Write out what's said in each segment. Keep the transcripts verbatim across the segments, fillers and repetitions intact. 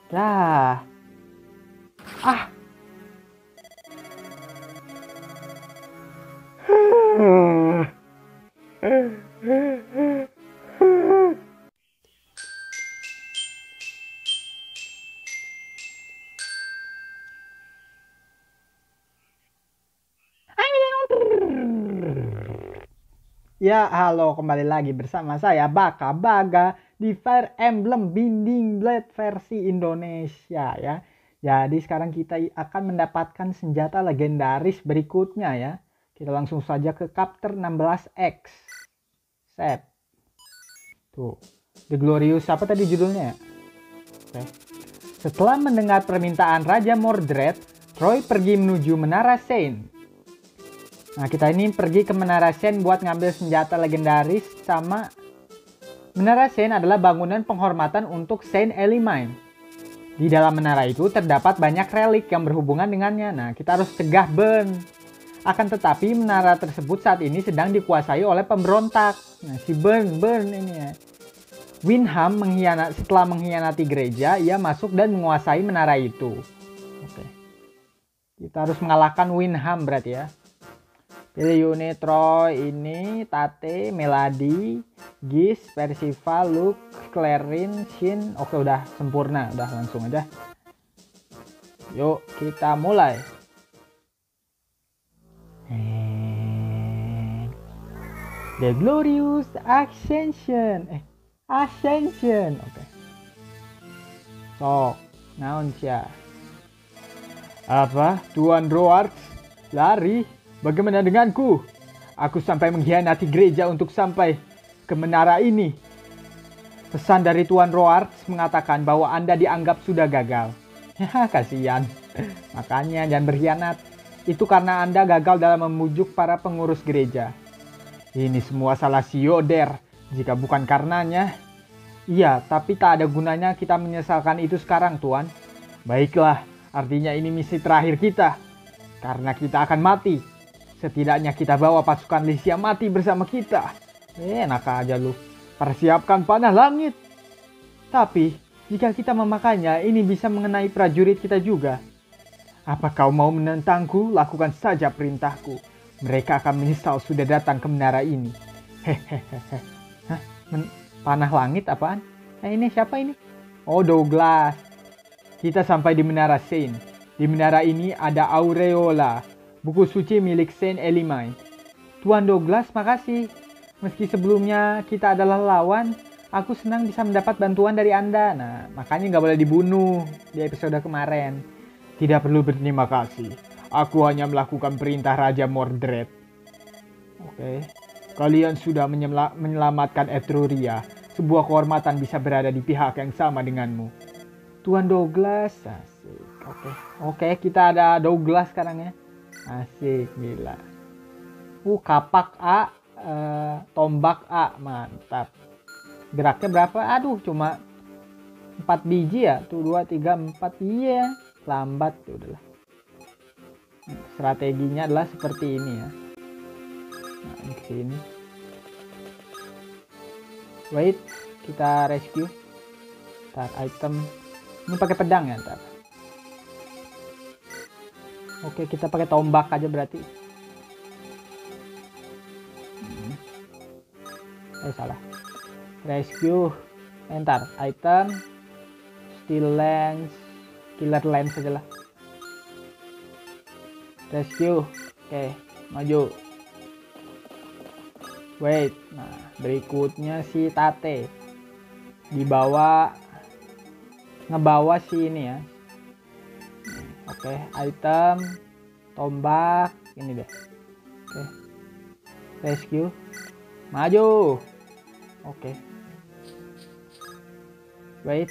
Dah. Ah. Ya, halo, kembali lagi bersama saya Baka Baga di Fire Emblem Binding Blade versi Indonesia ya. Jadi sekarang kita akan mendapatkan senjata legendaris berikutnya ya. Kita langsung saja ke chapter enam belas X. Set. Tuh, The Glorious apa tadi judulnya ya? Oke. Setelah mendengar permintaan Raja Mordred, Roy pergi menuju Menara Saint. Nah, kita ini pergi ke Menara Saint buat ngambil senjata legendaris sama Menara Saint adalah bangunan penghormatan untuk Saint Elimine. Di dalam menara itu terdapat banyak relik yang berhubungan dengannya. Nah, kita harus cegah Burn. Akan tetapi menara tersebut saat ini sedang dikuasai oleh pemberontak. Nah, si Burn, Burn ini ya. Windham mengkhianat, setelah mengkhianati gereja, ia masuk dan menguasai menara itu. Oke. Kita harus mengalahkan Windham berarti ya. Pilih unit Troy ini, Tate, Melody, Gis, Percival, Luke, Clarin, Shin. Oke udah sempurna, udah langsung aja. Yuk kita mulai. The Glorious Ascension. Eh, Ascension. Oke. Sok, naon sia? Apa? Tuan Roark lari? Bagaimana denganku? Aku sampai mengkhianati gereja untuk sampai ke menara ini. Pesan dari Tuan Roark mengatakan bahwa Anda dianggap sudah gagal. Ya, kasihan. Makanya jangan berkhianat. Itu karena Anda gagal dalam memujuk para pengurus gereja. Ini semua salah si Yoder. Jika bukan karenanya. Iya, tapi tak ada gunanya kita menyesalkan itu sekarang, Tuan. Baiklah, artinya ini misi terakhir kita. Karena kita akan mati. Setidaknya kita bawa pasukan Lycia mati bersama kita. Eh, enak aja lu. Persiapkan panah langit. Tapi, jika kita memakainya, ini bisa mengenai prajurit kita juga. Apa kau mau menentangku? Lakukan saja perintahku. Mereka akan menyesal sudah datang ke menara ini. Hehehe. Hah? Men- panah langit apaan? Eh, ini siapa ini? Oh, Douglas. Kita sampai di Menara Saint. Di menara ini ada Aureola, buku suci milik Saint Elimine. Tuan Douglas, makasih. Meski sebelumnya kita adalah lawan, aku senang bisa mendapat bantuan dari Anda. Nah, makanya nggak boleh dibunuh di episode kemarin. Tidak perlu berterima kasih. Aku hanya melakukan perintah Raja Mordred. Oke. Kalian sudah menyela- menyelamatkan Etruria. Sebuah kehormatan bisa berada di pihak yang sama denganmu. Tuan Douglas, asik. Oke, oke kita ada Douglas sekarang ya. Asik, gila. Uh, kapak A, uh, tombak A, mantap. Geraknya berapa? Aduh, cuma empat biji ya. Tuh dua, tiga, empat. Iya, lambat tuh udahlah. Strateginya adalah seperti ini ya. Nah, di sini. Wait, kita rescue. Ntar item. Ini pakai pedang ya ntar. Oke, kita pakai tombak aja berarti. Hmm. Eh salah. Rescue. Eh, ntar item. Steel lens. Killer lens aja lah. Rescue. Oke, maju. Wait. Nah, berikutnya si Tate. Dibawa. Ngebawa si ini ya. Oke, item, tombak, ini deh. Oke, rescue, maju. Oke, wait.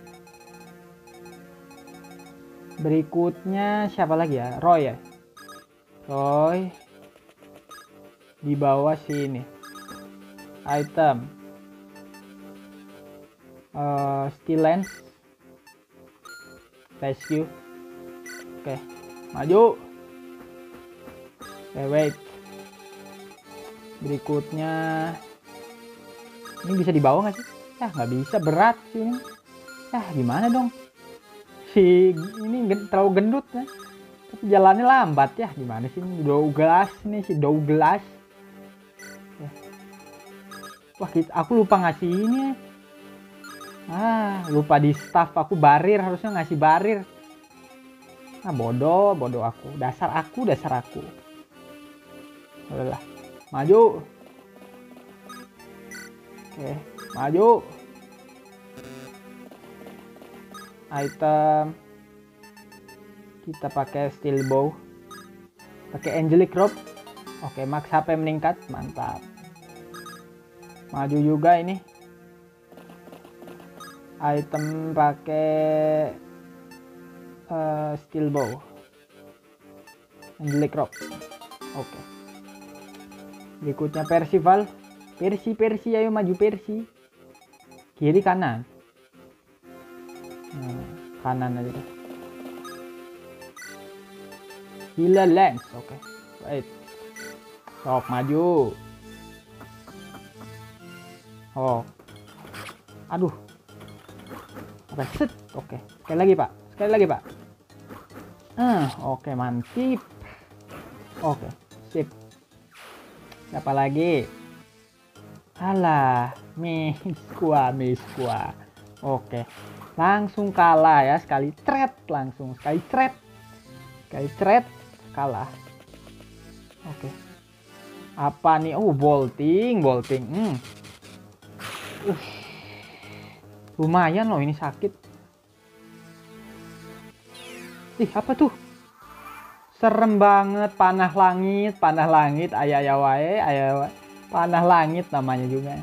Berikutnya siapa lagi ya? Roy ya. Roy. Di bawah sini. Item, uh, steel lens, rescue. Oke, maju. Oke, wait. Berikutnya, ini bisa dibawa nggak sih? Ya nggak bisa, berat sih ini. Ya gimana dong? si ini gen- terlalu gendut ya. Tapi jalannya lambat ya. Gimana sih ini Douglas nih si Douglas. Ya. Wah, kita, aku lupa ngasih ini ya. Ah, lupa di staff aku barir, harusnya ngasih barir. Ah, bodoh, bodoh aku. Dasar aku, dasar aku. Udahlah. Maju. Oke, maju. Item. Kita pakai steel bow. Pakai angelic rope. Oke, max H P meningkat, mantap. Maju juga ini. Item pakai uh, steel bow. Angelic rope. Oke. Berikutnya Percival. Persi, Persi, ayo maju Persi. Kiri kanan. Nah, kanan aja deh. Gila lens, oke. Okay. Baik. Sok maju. Oh. Aduh. Oke, set. Oke. Sekali lagi, Pak. Sekali lagi, Pak. Ah, oke, mantip. Oke, sip. Siapa lagi? Alah, Miskua, Miskua. Oke. Langsung kalah ya, sekali thread langsung, sekali thread. Sekali thread kalah. Oke. Apa nih? Oh, bolting, bolting. Hmm. Uh. Lumayan loh ini sakit. Ih, apa tuh? Serem banget, panah langit, panah langit, ayah ayah wae, ayah wae. Panah langit namanya juga.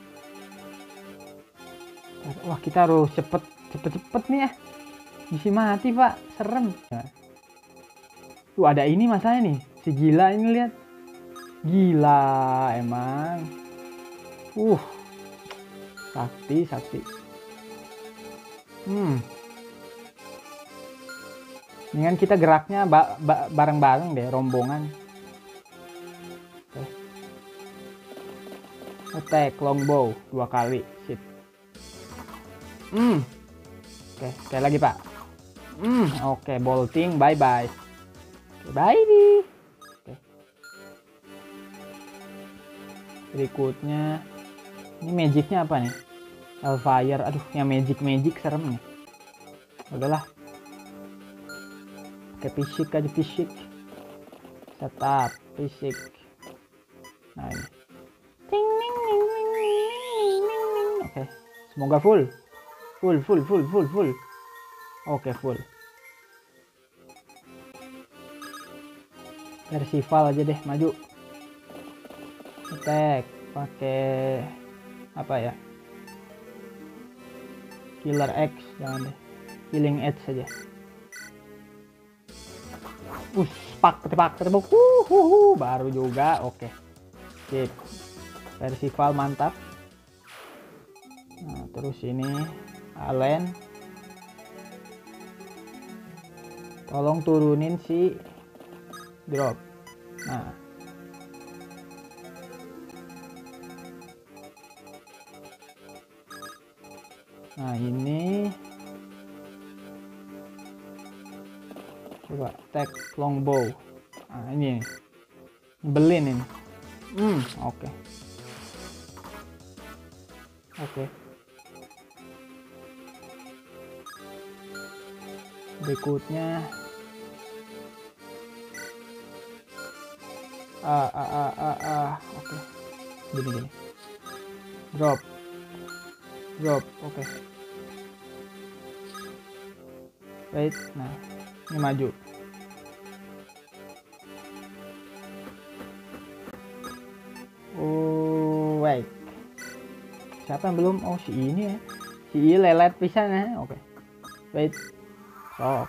Wah, kita harus cepet, cepet cepet nih ya. Bisa mati Pak, serem. Tuh ada ini masanya nih, si gila ini lihat. Gila emang. Uh, sakti, sakti. Hmm. Dengan kita geraknya bareng-bareng deh, rombongan. Oke. Attack longbow dua kali, sip. Hmm. Oke, sekali lagi Pak. Hmm, oke, bolting, bye bye. Oke, bye nih. Oke. Berikutnya, ini magicnya apa nih? Hellfire, aduh, yang magic magic serem nih. Udahlah. Oke, fisik aja fisik. Setup fisik. Nah ini. Oke, semoga full. Full, full, full, full, full. Oke, full. Percival aja deh, maju. Attack, pakai apa ya? Killer X, jangan deh. Killing Edge saja. Uh, pak, ketepak, ketebak. Uh, uh, uh, baru juga, oke. Sip. Percival mantap. Nah, terus ini Allen. Tolong turunin si drop. Nah. Nah, ini coba tag longbow. Nah, ini nyebelin ini. Hmm, oke. Okay. Oke. Okay. Berikutnya ah ah ah ah, ah. Oke. Okay. Gini gini. Drop. Drop, oke. Okay. Wait, nah, ini maju. Oh, wait. Siapa yang belum? Oh, si ini ya. Si ini lelet pisan ya. Oke. Okay. Wait. So.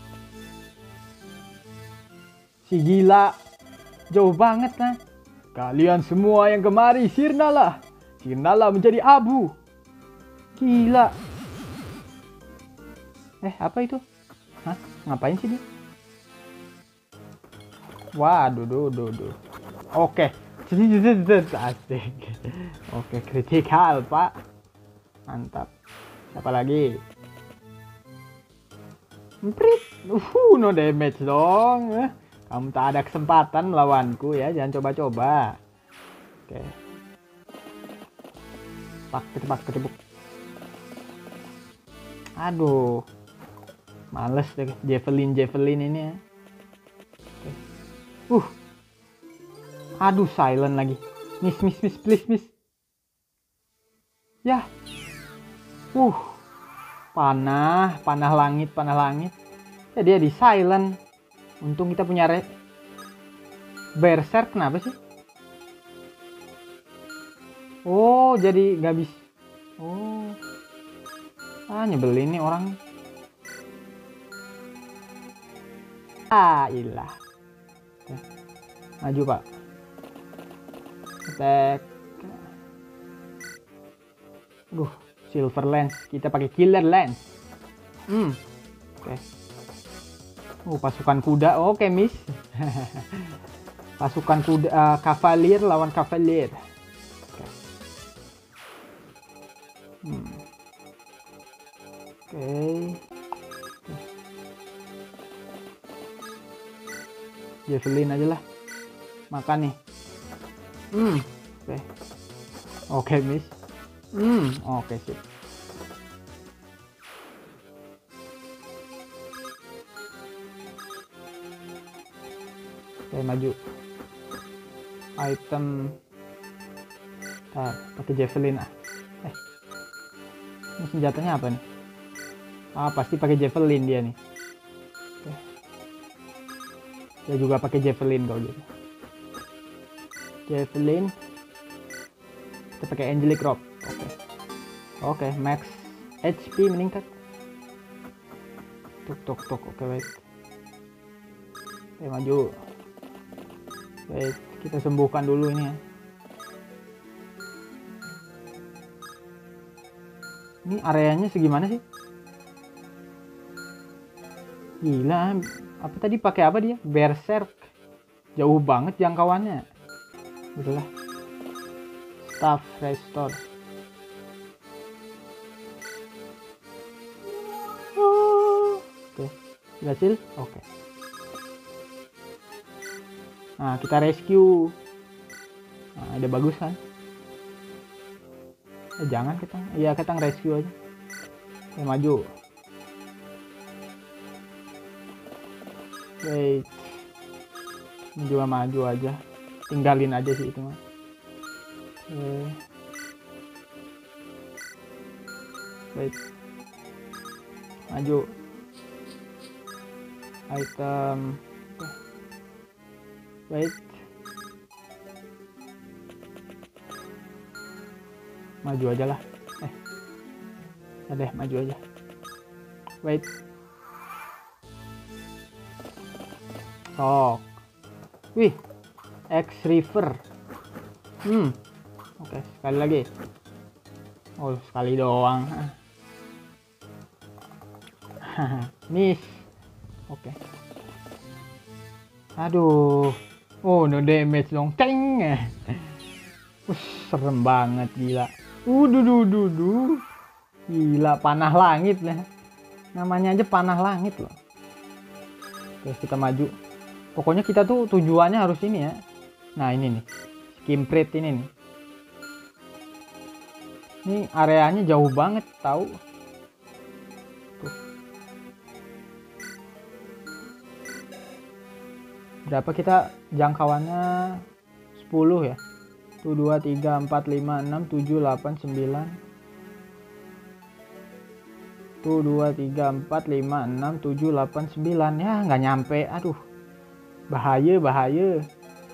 Si gila. Jauh banget lah. Kalian semua yang kemari sirnalah. Sirnalah menjadi abu. Gila. Eh, apa itu? Hah? Ngapain sih dia? Waduh, duh, duh, duh. Oke. Asik. Oke, kritikal, Pak. Mantap. Apa lagi? Emprit. Uh, no damage dong. Eh, Kamu tak ada kesempatan melawanku ya. Jangan coba-coba. Oke. Pak, ketebak, ketebuk. Aduh. Males deh javelin javelin ini ya. Oke. Uh. Aduh, silent lagi. Miss, miss, miss, please, miss. Ya. Uh. Panah, panah langit, panah langit. Ya dia di silent. Untung kita punya red. Berserk kenapa sih? Oh, jadi nggak bisa. Oh. Ah, nyebelin nih orang. Ah, ilah. Oke. Maju, Pak. Attack. Aduh, silver lens. Kita pakai killer lens. Hmm. Oke. Oh, pasukan kuda. Oke, miss. Pasukan kuda uh, kavalir lawan kavalir. Oke. Hmm. Oke. Oke. Javelin aja lah. Makan nih. Hmm. Oke. Oke, miss. Hmm. Oke, sip. Oke, maju. Item. Ntar, pakai javelin ah. Eh. Ini senjatanya apa nih? Ah, pasti pakai javelin dia nih. Oke. Dia juga pakai javelin kalau gitu. Javelin. Kita pakai angelic rope. Oke. Oke, max H P meningkat. Tuk tuk tuk. Oke, wait. Oke, maju. Wait, kita sembuhkan dulu ini ya. Ini areanya segimana sih? Gila, apa tadi pakai apa dia? Berserk. Jauh banget jangkauannya. Betul lah. Staff restore. Oh. Oke, berhasil. Oke. Nah, kita rescue. Nah, ada bagus kan? Eh, jangan kita. Iya, kita rescue aja. Oke, maju. Wait. Ini juga maju aja. Tinggalin aja sih itu mah. Oke. Wait. Maju. Item. Wait. Maju aja lah. Eh. Ya deh, maju aja. Wait. Oh. Wih. X River. Hmm. Oke, sekali lagi. Oh, sekali doang. Miss. Oke. Aduh. Oh, no damage dong. Ceng. Uh, serem banget, gila. Uh, duh, duh, duh, duh. Gila, panah langit lah. Namanya aja panah langit loh. Oke, kita maju. Pokoknya kita tuh tujuannya harus ini ya. Nah, ini nih. Skimprit ini nih. Ini areanya jauh banget, tahu? Tuh. Berapa kita jangkauannya? sepuluh ya. satu, dua, tiga, empat, lima, enam, tujuh, delapan, sembilan. satu, dua, tiga, empat, lima, enam, tujuh, delapan, sembilan. Ya, nggak nyampe. Aduh. Bahaya, bahaya.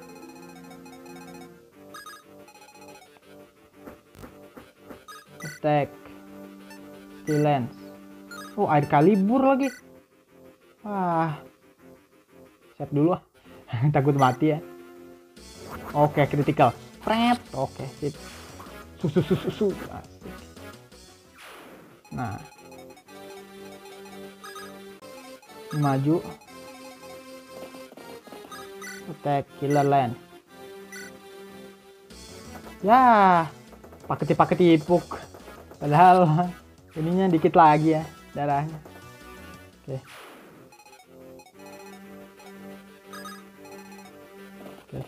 Attack. Silence. Oh, air kalibur lagi. Ah. Siap dulu ah. Takut mati ya. Oke, critical. Pret. Oke, sip. Susu susu susu. Asik. Nah. Maju. Attack killer land. Ya, pakai-pakai tipuk. Padahal ininya dikit lagi ya darahnya. Oke. Oke.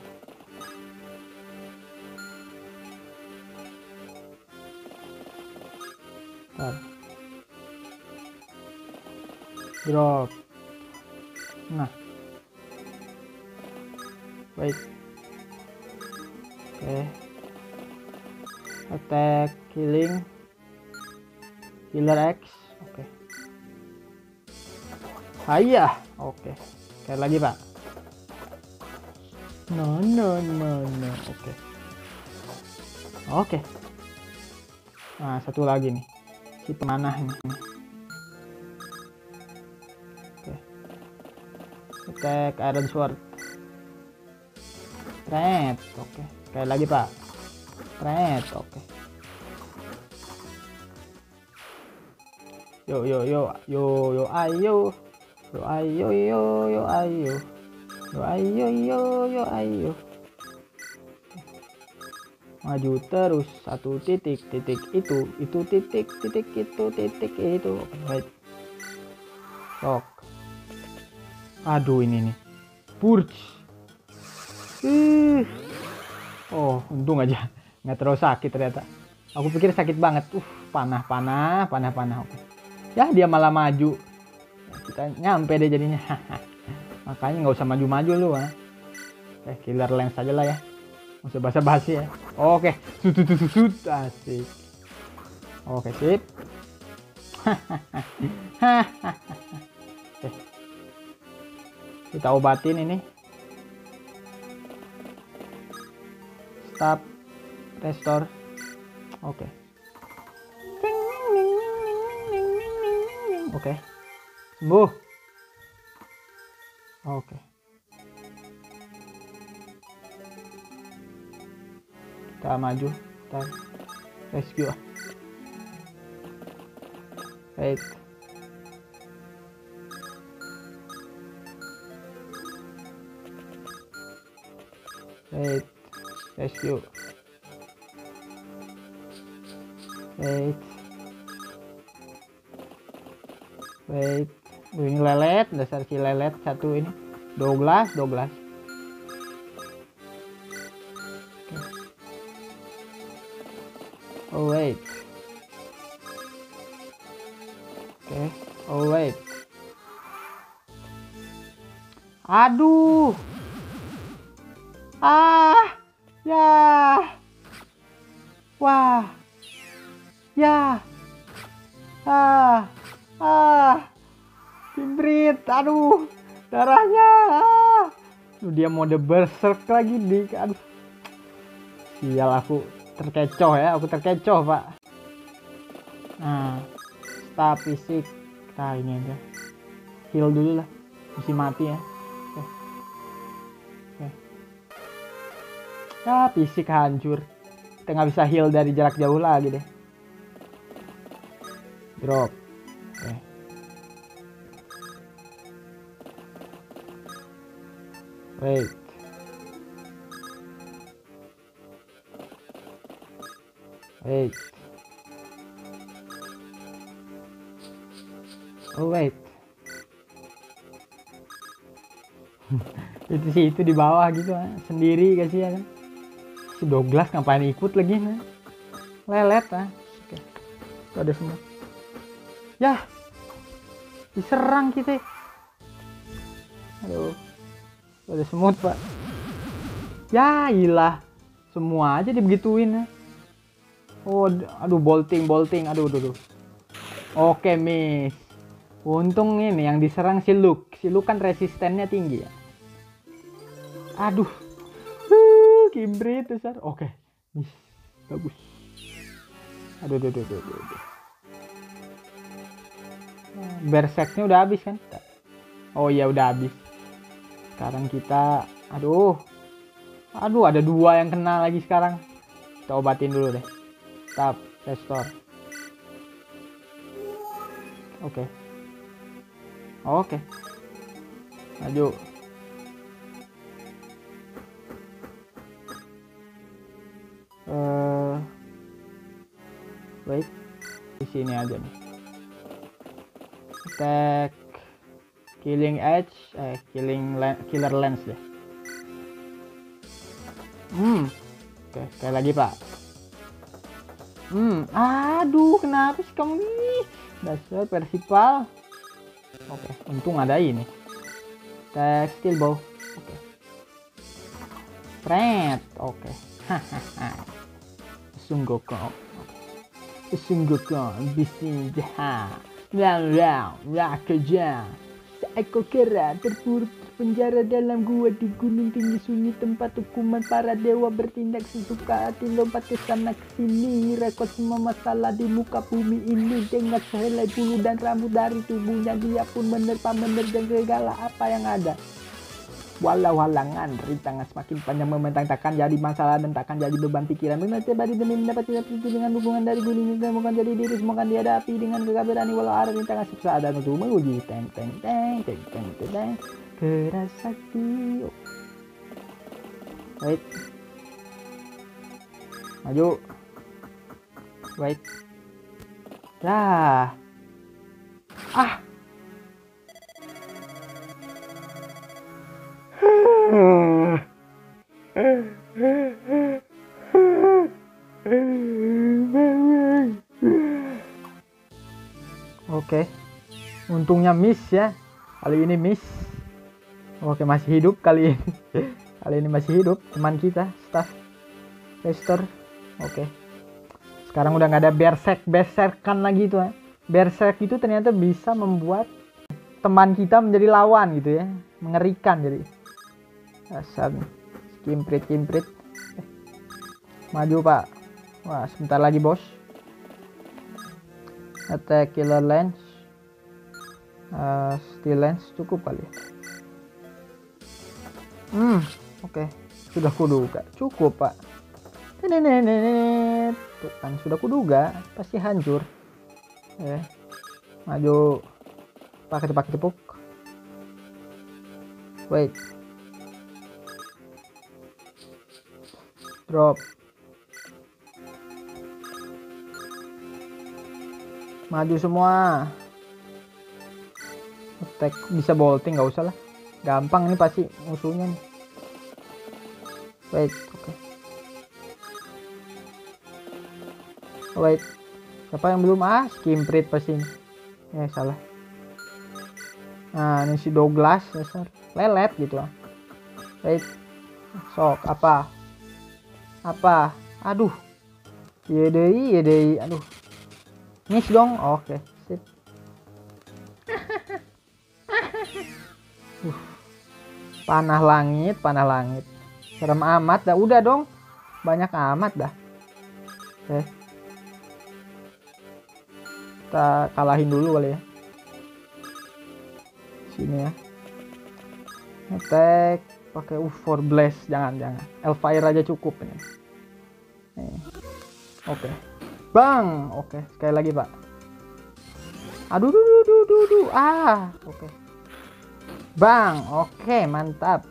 Bentar. Drop. Nah. Wait. Oke. Attack, killing. Killer X. Oke. Hayah. Oke. Sekali lagi, Pak. No, no, no, no. Oke. Oke. Nah, satu lagi nih. Si pemanah ini. Oke. Attack Iron Sword. Tret. Oke. Sekali lagi, Pak. Tret. Oke. Yo yo yo yo yo ayo. Yo ayo yo yo ayo. Yo ayo yo yo ayo. Maju terus satu titik titik itu itu titik titik itu titik itu. Baik. Sok. Aduh ini nih. Purge. Uh. Oh, untung aja nggak terlalu sakit ternyata. Aku pikir sakit banget. Uh, panah panah panah panah. Oke. Ya dia malah maju. Kita nyampe deh jadinya. Makanya nggak usah maju-maju lu ah. Eh killer lens aja lah ya. Nggak usah basa-basi ya. Oke, sut sut sut sut asik. Oke sip. Oke. Kita obatin ini. Stop. Restore. Oke. Oke. Sembuh. Oke. Kita maju. Kita rescue. Wait. Wait. Rescue. Wait. Wait. Duh, ini lelet, dasar si lelet satu ini. dua belas, dua belas. Okay. Oh wait. Oke. Okay. Oh wait. Aduh. Ah. Ya. Wah. Ya. Ah. Ah. Kimbrit. Aduh. Darahnya. Ah. Duh, dia mode berserk lagi di. Aduh. Sial aku terkecoh ya. Aku terkecoh, Pak. Nah. Stop fisik. Kita ini aja. Heal dulu lah. Mesti mati ya. Oke. Oke. Ya, fisik hancur. Kita nggak bisa heal dari jarak jauh lagi deh. Drop. Oke. Wait. Wait. Oh wait. Itu sih itu di bawah gitu sendiri kasihan kan. Si Douglas ngapain ikut lagi nah. Lelet ah. Oke. Itu ada semut. Ya. Diserang kita. Aduh. Itu ada semut, Pak. Ya ilah. Semua aja dibegituin ya. Oh, aduh bolting bolting. Aduh, aduh, aduh. Oke, miss. Untung ini yang diserang si Luke. Si Luke kan resistennya tinggi ya. Aduh. Uh, Kimbrit besar. Oke. Miss. Bagus. Aduh, aduh, aduh, aduh, aduh. Berserknya udah habis kan? Oh iya udah habis. Sekarang kita. Aduh. Aduh ada dua yang kena lagi sekarang. Kita obatin dulu deh. Stop. Restore. Oke. Oke. Maju. Uh, wait. Di sini aja nih. Attack. Killing edge. Eh, killing killer lens deh. Hmm. Oke, sekali lagi Pak. Hmm, aduh, kenapa sih kamu nih? Dasar Persipal. Oke, untung ada ini. Tekstil bow. Oke. Pret. Oke. Hahaha. Sungguh kok. Sungguh kok bising jahat. Lang lang, rakyat. Seekor kera terpuruk penjara dalam gua di gunung tinggi sunyi, tempat hukuman para dewa bertindak sesuka hati, lompat ke sana ke sini, rekod semua masalah di muka bumi ini dengan sehelai bulu dan rambut dari tubuhnya. Dia pun menerpa menerjang segala apa yang ada. Walau halangan, rintangan semakin panjang membentang, takkan jadi masalah dan takkan jadi beban pikiran. Mengerti badi demi mendapat tidak dengan dukungan dari gunung ini, bukan jadi diri semua kan dihadapi dengan gegap berani walau ada rintangan susah ada untuk menguji. Teng teng teng teng teng teng teng keras sakti. Wait, maju. Wait, dah. Ah. Oke, untungnya miss ya, kali ini miss. Oke, masih hidup kali ini. Kali ini masih hidup teman kita, staff Lester. Oke, sekarang udah nggak ada berserk berserkan lagi tuh ya. Berserk itu ternyata bisa membuat teman kita menjadi lawan gitu ya, mengerikan jadi. Asal kimprit kimprit. Eh, maju Pak. Wah, sebentar lagi bos. Attack killer lens, uh, steel lens cukup kali ya. Hmm, oke, okay. Sudah kuduga cukup Pak. Nenenenet, tuh kan sudah kuduga pasti hancur. Eh, maju. Pakai pakai tepuk. Wait. Drop. Maju semua. Attack bisa bolting, nggak usah lah. Gampang ini pasti musuhnya nih. Wait, oke. Okay. Wait. Siapa yang belum? Ah, skimprit pasti ini. Ya, salah. Nah, ini si Douglas, dasar lelet gitu lah. Wait. Sok, apa? Apa? Aduh. Yedei, yedei. Aduh. Miss dong. Oke, okay, sip. uh, panah langit, panah langit. Serem amat dah. Udah dong. Banyak amat dah. Oke. Okay. Kita kalahin dulu kali ya. Sini ya. Attack pakai uh for blast, jangan jangan. Elfire aja cukup ini. Nih. Oke. Okay. Bang, oke, okay. Sekali lagi Pak. Aduh, duh, duh, duh, duh, duh. Ah, oke. Okay. Bang, oke, okay, mantap.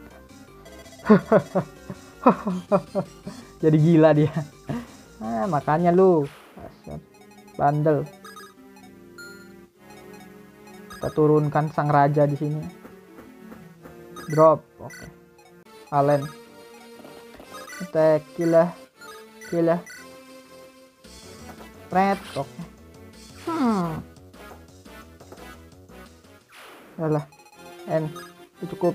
Jadi gila dia. Ah, makanya lu bandel. Kita turunkan sang raja di sini. Drop, oke. Okay. Allen. Attack, gila, gila. Red, oke. Okay. Hmm. Yalah. N, itu cukup.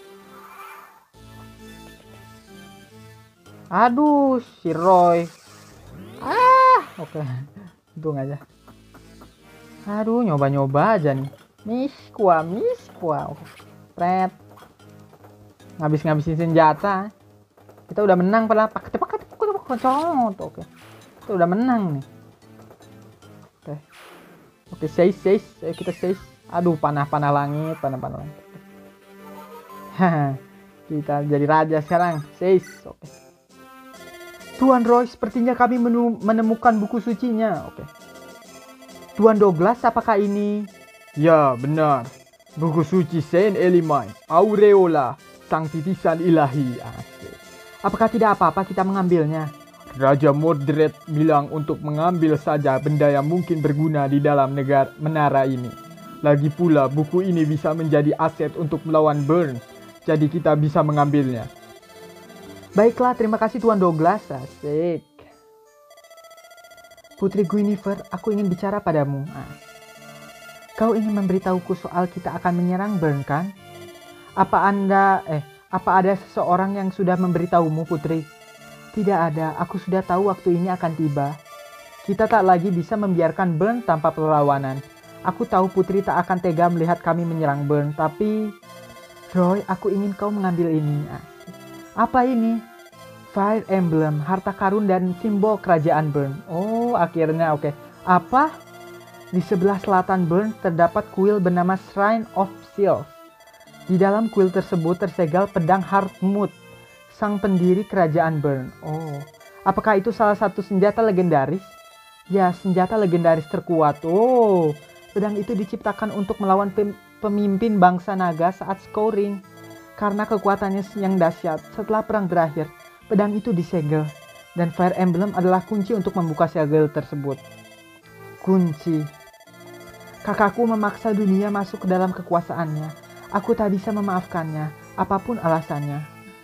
Aduh, si Roy. Ah, oke. Okay. Untung aja. Aduh, nyoba-nyoba aja nih. Miss kuah, miss kuah. Oke. Okay. Red. Ngabis-ngabisin senjata. Kita udah menang padahal pakai pakai pakai kocot. Oke. Kita udah menang nih. Oke, oke, seis, seis, ayo kita seis. Aduh, panah-panah langit, panah-panah langit. Haha, kita jadi raja sekarang, seis. Oke. Tuan Roy, sepertinya kami menemukan buku sucinya. Oke. Tuan Douglas, apakah ini? Ya, benar. Buku suci Saint Elimine, Aureola, sang titisan ilahi. Asik. Apakah tidak apa-apa kita mengambilnya? Raja Mordred bilang untuk mengambil saja benda yang mungkin berguna di dalam negara menara ini. Lagi pula buku ini bisa menjadi aset untuk melawan Burn, jadi kita bisa mengambilnya. Baiklah, terima kasih Tuan Douglas. Asik. Putri Guinevere, aku ingin bicara padamu. Ah. Kau ingin memberitahuku soal kita akan menyerang Bern, kan? Apa anda, eh, apa ada seseorang yang sudah memberitahumu, Putri? Tidak ada, aku sudah tahu waktu ini akan tiba. Kita tak lagi bisa membiarkan Bern tanpa perlawanan. Aku tahu Putri tak akan tega melihat kami menyerang Bern, tapi... Roy, aku ingin kau mengambil ini. Ah. Apa ini? Fire Emblem, harta karun dan simbol kerajaan Bern. Oh, akhirnya oke. Okay. Apa? Di sebelah selatan Bern terdapat kuil bernama Shrine of Seals. Di dalam kuil tersebut tersegel pedang Hartmut, sang pendiri kerajaan Bern. Oh, apakah itu salah satu senjata legendaris? Ya, senjata legendaris terkuat. Oh, pedang itu diciptakan untuk melawan pem- pemimpin bangsa naga saat scoring. Karena kekuatannya yang dahsyat, setelah perang berakhir, pedang itu disegel. Dan Fire Emblem adalah kunci untuk membuka segel tersebut. Kunci. Kakakku memaksa dunia masuk ke dalam kekuasaannya. Aku tak bisa memaafkannya, apapun alasannya.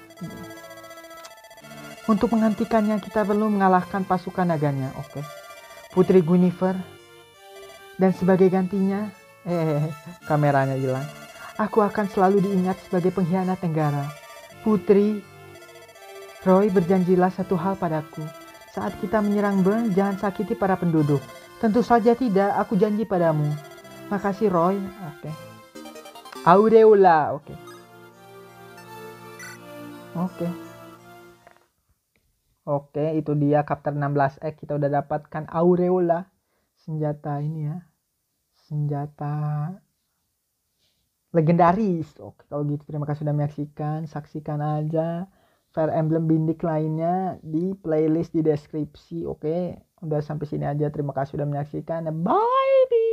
Untuk menghentikannya, kita perlu mengalahkan pasukan naganya. Oke. Putri Guinevere. Dan sebagai gantinya, eh, kameranya hilang. Aku akan selalu diingat sebagai pengkhianat negara. Putri, Roy, berjanjilah satu hal padaku. Saat kita menyerang Bern, jangan sakiti para penduduk. Tentu saja tidak, aku janji padamu. Makasih Roy. Oke. Okay. Aureola, oke. Okay. Oke. Okay. Oke, okay, itu dia chapter enam belas X. Kita udah dapatkan Aureola. Senjata ini ya. Senjata legendaris. Oke, kalau gitu terima kasih sudah menyaksikan. Saksikan aja Fire Emblem Bindik lainnya di playlist di deskripsi. Oke, udah sampai sini aja. Terima kasih sudah menyaksikan. Bye.